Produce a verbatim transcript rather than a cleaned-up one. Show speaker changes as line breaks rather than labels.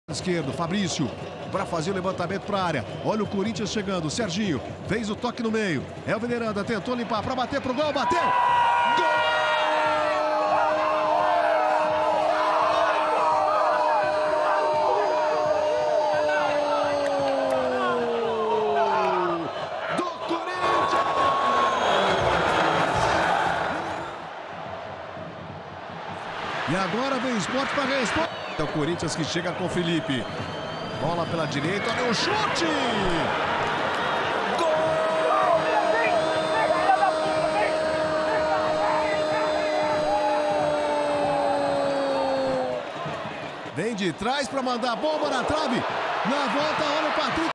Esquerdo, Fabrício, para fazer o levantamento para a área. Olha o Corinthians chegando, Serginho, fez o toque no meio. Elvin Miranda tentou limpar para bater pro gol, bateu! Gol! Do Corinthians! E agora vem o Sport para responder. É o Corinthians que chega com o Felipe. Bola pela direita, olha o chute! Gol! Vem de trás para mandar a bomba na trave. Na volta, olha o Patrick.